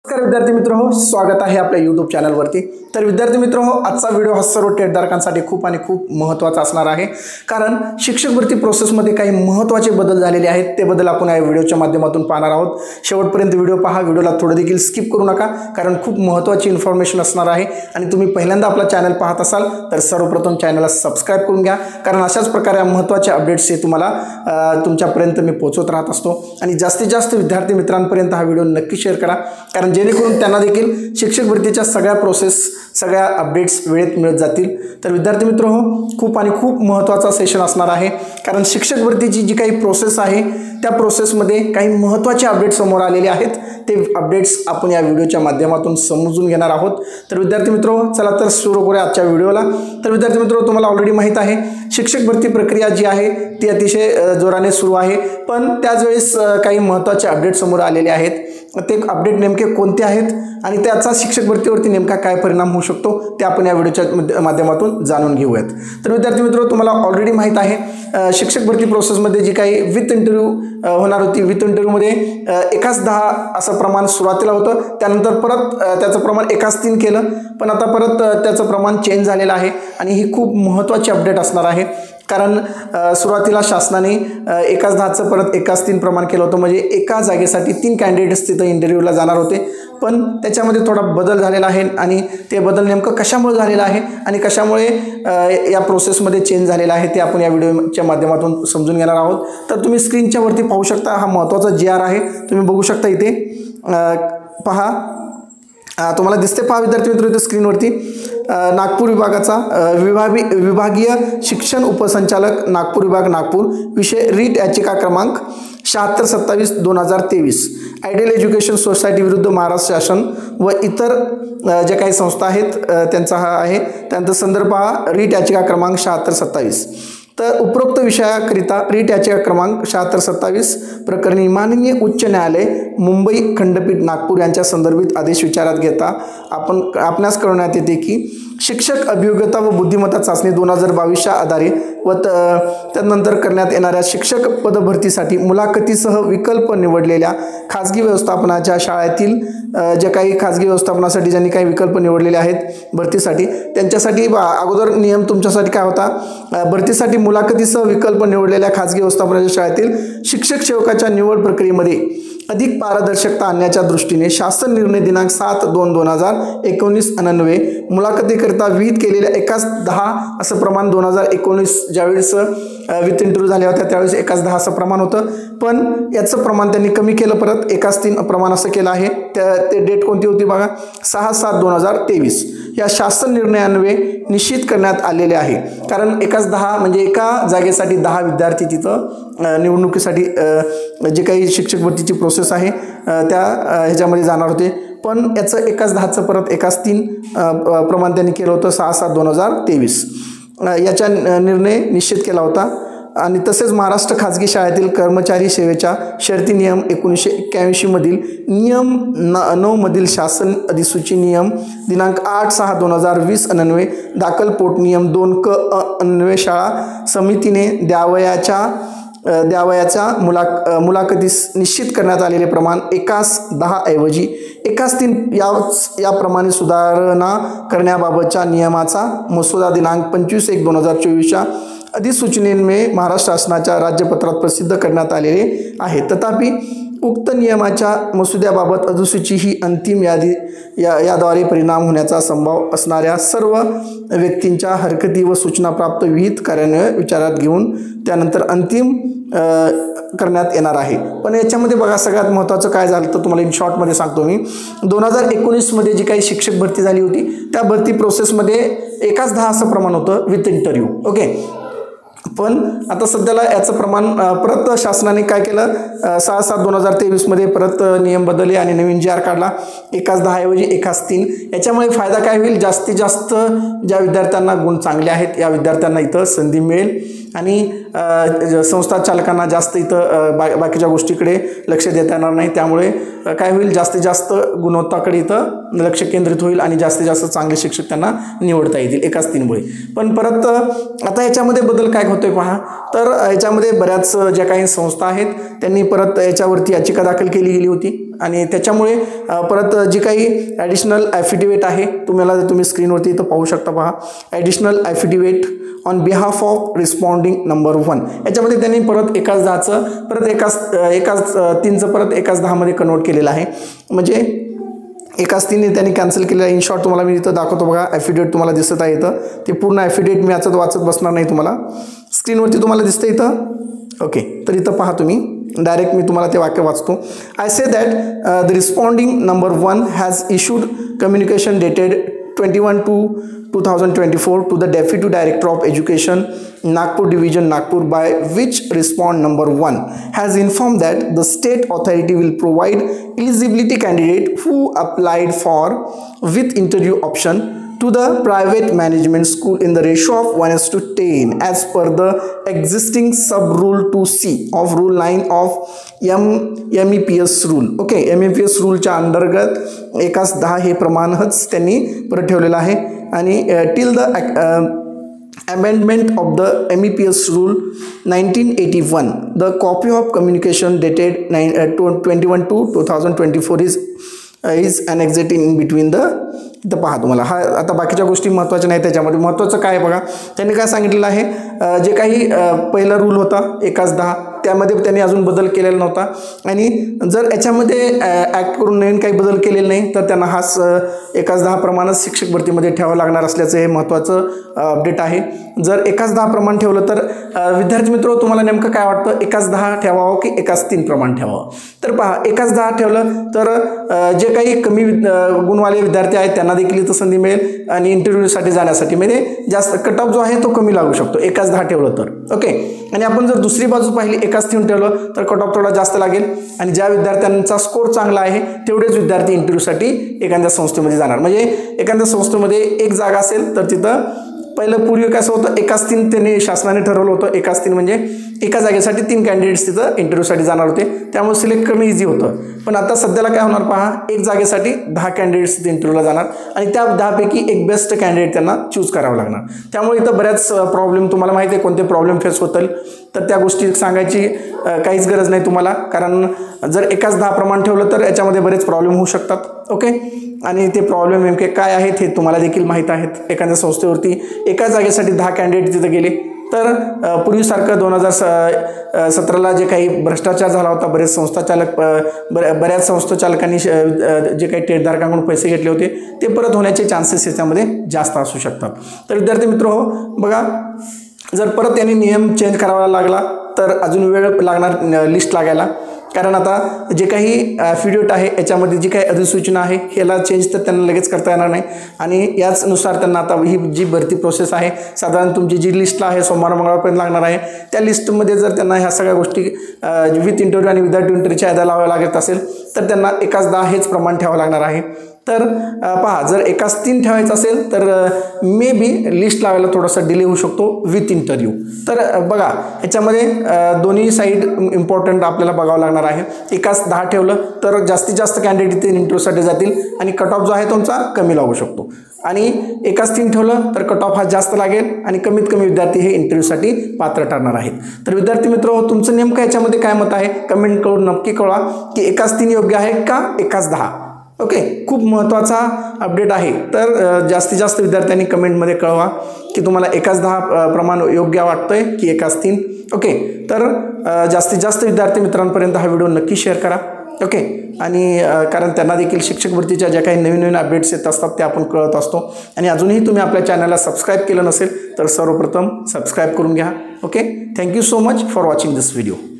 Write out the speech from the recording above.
नमस्कार विद्यार्थी मित्रो, स्वागत आहे आपल्या YouTube चॅनलवरती। तर विद्यार्थी मित्रो, आजचा व्हिडिओ हा सर्व टेटधारकांसाठी खूप महत्त्वाचा असणार आहे, कारण शिक्षक भरती प्रोसेसमध्ये काही महत्त्वाचे बदल झालेले आहेत। ते बदल आपण या व्हिडिओच्या माध्यमातून पाहणार आहोत। शेवटपर्यंत व्हिडिओ पहा, व्हिडिओला थोडं देखील स्किप करू नका, कारण खूप महत्त्वाची इन्फॉर्मेशन असणार आहे। आणि तुम्ही पहिल्यांदा आपला चॅनल पाहत असाल तर सर्वप्रथम चॅनलला सबस्क्राइब करून घ्या, कारण अशाच प्रकारे महत्त्वाचे अपडेट्स हे तुम्हाला तुमच्यापर्यंत मी पोहोचवत राहत असतो। आणि जास्तीत जास्त विद्यार्थी मित्रांपर्यंत हा व्हिडिओ नक्की शेअर करा, कारण जेणेकरून त्यांना देखील शिक्षक भरतीच्या सगळ्या प्रोसेस, सगळ्या अपडेट्स वेळेत मिळत जातील। तर विद्यार्थी मित्रांनो, खूप महत्त्वाचा सेशन असणार आहे, कारण शिक्षक भरतीची जी काही प्रोसेस आहे त्या प्रोसेसमध्ये काही महत्त्वाचे अपडेट्स समोर आलेले आहेत। ते अपडेट्स आपण या व्हिडिओच्या माध्यमातून समजून घेणार आहोत। तर विद्यार्थी मित्रांनो, चला तर सुरू करूया आजच्या व्हिडिओला। तर विद्यार्थी मित्रांनो, तुम्हाला ऑलरेडी माहित आहे शिक्षक भरती प्रक्रिया जी आहे ती अतिशय जोराने सुरू आहे, पण त्याच वेळेस काही महत्त्वाचे अपडेट समोर आलेले आहेत। ते अपडेट नेमके कोणते आहेत आणि त्याचा शिक्षक भरतीवरती नेमका काय परिणाम होऊ शकतो ते आपण या व्हिडिओच्या माध्यमातून जाणून घेऊयात। तर विद्यार्थी मित्रांनो, तुम्हाला ऑलरेडी माहित आहे शिक्षक भरती प्रोसेसमध्ये जी काही विथ इंटरव्ह्यू होणार होती, विथ इंटरव्ह्यूमध्ये 1:10 असं प्रमाण सुरुवातीला होतं, त्यानंतर परत त्याचं प्रमाण 1:3 केलं, पण आता परत त्याचं प्रमाण चेंज झालेलं आहे। आणि ही खूप महत्त्वाची अपडेट असणार आहे, कारण सुरुवातीला शासनाने 1:10चं परत 1:3 प्रमाण केलं होतं, म्हणजे एका जागेसाठी 3 कॅन्डिडेट्स तिथं इंटरव्ह्यूला जाणार होते। पण त्याच्यामध्ये थोडा बदल झालेला आहे, आणि ते बदल नेमकं कशामुळे झालेला आहे आणि कशामुळे या प्रोसेसमध्ये चेंज झालेला आहे ते आपण या व्हिडिओच्या माध्यमातून समजून घेणार आहोत। तर तुम्ही स्क्रीनच्या वरती पाहू शकता, हा महत्त्वाचा GR आहे, तुम्ही बघू शकता इथे पहा, तुम्हाला दिसते पहा विद्यार्थी मित्र इथे स्क्रीनवरती नागपूर विभागाचा विभागीय शिक्षण उपसंचालक नागपूर विभाग नागपूर, विषय रीट याचिका क्रमांक 7627/2023 आयडियल एज्युकेशन सोसायटी विरुद्ध महाराष्ट्र शासन व इतर जे काही संस्था आहेत त्यांचा हा आहे। त्यानंतर संदर्भ हा रीट याचिका क्रमांक 7627। तर उपरोक्त विषयाकरिता रीट याचिका क्रमांक 7627 प्रकरणी माननीय उच्च न्यायालय मुंबई खंडपीठ नागपूर यांच्या संदर्भित आदेश विचारात घेता आपणास कळवण्यात येते की शिक्षक अभियोग्यता व बुद्धिमत्ता चाचणी 2022च्या आधारे व त्यानंतर करण्यात येणाऱ्या शिक्षक पदभरतीसाठी मुलाखतीसह विकल्प निवडलेल्या खाजगी व्यवस्थापनाच्या शाळेतील जे काही खाजगी व्यवस्थापनासाठी ज्यांनी काही विकल्प निवडलेले आहेत भरतीसाठी, त्यांच्यासाठी अगोदर नियम तुमच्यासाठी काय होता, भरतीसाठी मुलाखतीसह विकल्प निवडलेल्या खाजगी व्यवस्थापनाच्या शाळेतील शिक्षक सेवकाच्या निवड प्रक्रियेमध्ये अधिक पारदर्शकता आणण्याच्या दृष्टीने शासन निर्णय दिनांक 7/2/2019 अन्वये मुलाखतीकरिता विहित केलेल्या 1:10 असं प्रमाण 2019 ज्यावेळेस विथ इंटरव्ह्यू झाल्या होत्या त्यावेळेस 1:10 असं प्रमाण होतं, पण याचं प्रमाण त्यांनी कमी केलं, परत 1:3 प्रमाण असं केलं आहे। ते डेट कोणती होती बघा, 6/7/2023 या शासन निर्णयान्वये निश्चित करण्यात आलेले आहे। कारण 1:10 म्हणजे एका जागेसाठी 10 विद्यार्थी तिथं निवडणुकीसाठी जे काही शिक्षक भरतीची प्रोसेस आहे त्या ह्याच्यामध्ये जाणार होते, पण याचं 1:10चं परत 1:3 प्रमाण त्यांनी केलं होतं 6/7/2023 याचा निर्णय निश्चित केला होता। आणि तसेच महाराष्ट्र खाजगी शाळेतील कर्मचारी सेवेच्या शर्ती नियम 1981 मधील नियम 9 मधील शासन अधिसूची नियम दिनांक 8/6/2020 अन्वये दाखल पोट नियम 2 क अन्वये शाळा समितीने द्यावयाच्या मुलाखतीस निश्चित करण्यात आलेले प्रमाण 1:10 ऐवजी 1:3 याप्रमाणे सुधारणा करण्याबाबतच्या नियमाचा मसुदा दिनांक 25/1/2024च्या अधिसूचनेने महाराष्ट्र शासनाच्या राज्यपत्रात प्रसिद्ध करण्यात आलेले आहे। तथापि उक्त नियमाच्या मसुद्याबाबत अधिसूची ही अंतिम याद्वारे परिणाम होण्याचा संभव असणाऱ्या सर्व व्यक्तींच्या हरकती व सूचना प्राप्त विहित कार्यान्वये विचारात घेऊन त्यानंतर अंतिम करण्यात येणार आहे। पण याच्यामध्ये बघा सगळ्यात महत्त्वाचं काय झालं तर तुम्हाला इन शॉर्टमध्ये सांगतो मी, 2019 मध्ये जी काही शिक्षक भरती झाली होती त्या भरती प्रोसेसमध्ये 1:10 असं प्रमाण होतं विथ इंटरव्ह्यू, ओके। पण आता सध्याला याचं प्रमाण परत शासनाने काय केलं, 6/7/2023 मध्ये परत नियम बदलले आणि नवीन GR काढला 1:10 ऐवजी 1:3। याच्यामुळे फायदा काय होईल, जास्तीत जास्त ज्या विद्यार्थ्यांना गुण चांगले आहेत या विद्यार्थ्यांना इथं संधी मिळेल, आणि संस्था चालकांना जास्त इथं बाकीच्या गोष्टीकडे लक्ष देता येणार नाही। त्यामुळे काय होईल, जास्तीत जास्त गुणवत्ताकडे इथं लक्ष केंद्रित होईल आणि जास्तीत जास्त चांगले शिक्षक त्यांना निवडता येतील 1:3 मुळे। पण परत आता याच्यामध्ये बदल काय होतोय पहा, तर याच्यामध्ये बऱ्याच ज्या काही संस्था आहेत त्यांनी परत याच्यावरती याचिका दाखल केली गेली होती, आणि त्याच्यामुळे परत जी काही ॲडिशनल ॲफिडेविट आहे तुम्ही स्क्रीनवरती इथं पाहू शकता. पहा, additional affidavit on behalf of responding number 1. याच्यामध्ये त्यांनी परत एकाच 10चं परत एकाच 3चं परत एकाच 10मध्ये कन्वर्ट केलेलं आहे. म्हणजे एकाच 3ने त्यांनी कॅन्सल केलेलं आहे. इन शॉर्ट तुम्हाला मी इथं दाखवतो. बघा, ॲफिडेविट तुम्हाला दिसत आहे इथं. ते पूर्ण ॲफिडेविट मी वाचत बसणार नाही, तुम्हाला स्क्रीनवरती तुम्हाला दिसतं इथं. ओके, तर इथं पहा तुम्ही डायरेक्ट मी तुम्हाला ते वाक्य वाचतो. I say that the responding number 1 has issued communication dated 21/2/2024 to the Deputy Director of Education, Nagpur Division, Nagpur, by which respond number 1 has informed that the state authority will provide eligibility candidate who applied for with interview option to the private management school in the ratio of 1:10 as per the existing sub rule 2C of rule 9 of MEPS rule. Okay, MEPS रूलच्या अंतर्गत 1:10 हे प्रमाणच त्यांनी परत ठेवलेलं आहे. आणि till the amendment of the MEPS rule 1981, the copy of communication dated 21/2/2024 is annexed in between the. इथं पहा तुम्हाला हा आता बाकीच्या गोष्टी महत्त्वाच्या नाही. त्याच्यामध्ये महत्त्वाचं काय बघा, त्यांनी काय सांगितलेलं आहे, जे काही पहिला रूल होता 1:10 त्यामध्ये त्यांनी अजून बदल केलेला नव्हता. आणि जर याच्यामध्ये ॲक्ट करून नवीन काही बदल केलेले नाही तर त्यांना हाच 1:10 प्रमाणच शिक्षक भरतीमध्ये ठेवावं लागणार असल्याचं हे महत्त्वाचं अपडेट आहे. जर 1:10 प्रमाण ठेवलं तर विद्यार्थी मित्र तुम्हाला नेमकं काय वाटतं, 1:10 ठेवावं की 1:3 प्रमाण ठेवावं? तर पहा, 1:10 ठेवलं तर जे काही कमी गुणवाले विद्यार्थी आहेत त्यांना देखील इथं संधी मिळेल आणि इंटरव्ह्यूसाठी जाण्यासाठी म्हणजे जास्त कट ऑफ जो आहे तो कमी लागू शकतो 1:10 ठेवलं तर. ओके, आणि आपण जर दुसरी बाजू पाहिली 1:3 ठेवलं तर कट ऑफ थोडा जास्त लागेल आणि ज्या विद्यार्थ्यांचा स्कोर चांगला आहे तेवढेच विद्यार्थी इंटरव्ह्यूसाठी एखाद्या संस्थेमध्ये जाणार. म्हणजे एखाद्या संस्थेमध्ये एक जागा असेल तर तिथं पहिलं पूर्वी कसं होतं 1:3 त्यांनी शासनाने ठरवलं होतं. 1:3 म्हणजे एका जागेसाठी 3 कॅन्डिडेट्स तिथं इंटरव्ह्यूसाठी जाणार होते, त्यामुळे सिलेक्ट कमी इझी होतं. पण आता सध्याला काय होणार पहा, एक जागेसाठी 10 कॅन्डिडेट्स तिथे इंटरव्ह्यूला जाणार आणि त्या 10पैकी एक बेस्ट कॅन्डिडेट त्यांना चूज करावं लागणार. त्यामुळे इथं बऱ्याच प्रॉब्लेम तुम्हाला माहिती आहे कोणते प्रॉब्लेम फेस होतील, तर त्या गोष्टी सांगायची काहीच गरज नाही तुम्हाला. कारण जर 1:10 प्रमाण ठेवलं तर याच्यामध्ये बरेच प्रॉब्लेम होऊ शकतात. ओके, आणि ते प्रॉब्लेम नेमके काय आहेत हे तुम्हाला देखील माहीत आहेत. एखाद्या संस्थेवरती एका जागेसाठी 10 कॅन्डिडेट तिथं गेले तर पूर्वीसारखं 2017ला जे काही भ्रष्टाचार झाला होता, बरेच संस्थाचालक बऱ्याच संस्थाचालकांनी जे काही टेटधारकांकडून पैसे घेतले होते ते परत होण्याचे चान्सेस याच्यामध्ये जास्त असू शकतात. तर विद्यार्थी मित्र हो बघा, जर परत त्यांनी नियम चेंज करावा लागला तर अजून वेळ लागणार लिस्ट लागायला. कारण आता जे काही ॲफिडेविट आहे याच्यामध्ये जी काही अधिसूचना आहे ह्याला चेंज तर त्यांना लगेच करता येणार नाही आणि याचनुसार त्यांना आता ही जी भरती प्रोसेस आहे साधारण तुमची जी लिस्टला आहे सोमवार मंगळवारपर्यंत लागणार आहे, त्या लिस्टमध्ये जर त्यांना ह्या सगळ्या गोष्टी विथ इंटरव्ह्यू आणि विदाउट इंटरव्ह्यूच्या अदा लावाव्या लागत असेल तर त्यांना 1:10 हेच प्रमाण ठेवावं लागणार आहे. तर पहा, जर 1:3 ठेवायचं असेल तर मे बी लिस्ट लावायला थोडासा डिले होऊ शकतो विथ इंटरव्ह्यू. तर बघा ह्याच्यामध्ये दोन्ही साईड इम्पॉर्टंट आपल्याला बघावं लागणार आहे. 1:10 ठेवलं तर जास्तीत जास्त कॅन्डिडेट ते इंटरव्ह्यूसाठी जातील आणि कट ऑफ जो आहे तुमचा कमी लागू शकतो. आणि 1:3 ठेवलं तर कट ऑफ हा जास्त लागेल आणि कमीत कमी विद्यार्थी हे इंटरव्ह्यूसाठी पात्र ठरणार आहेत. तर विद्यार्थी मित्र तुमचं नेमकं याच्यामध्ये काय मत आहे कमेंट करून नक्की कळवा की 1:3 योग्य आहे का 1:10. ओके, खूप महत्त्वाचा अपडेट आहे. तर जास्तीत जास्त विद्यार्थ्यांनी कमेंटमध्ये कळवा की तुम्हाला 1:10 प्रमाण योग्य वाटतंय की 1:3. ओके, तर जास्तीत जास्त विद्यार्थी मित्रांपर्यंत हा व्हिडिओ नक्की शेअर करा. ओके, आणि कारण त्यांना देखील शिक्षक भरतीच्या ज्या काही नवीन नवीन अपडेट्स येत असतात ते आपण कळत असतो. आणि अजूनही तुम्ही आपल्या चॅनलला सबस्क्राईब केलं नसेल तर सर्वप्रथम सबस्क्राईब करून घ्या. Okay, thank you so much for watching this video.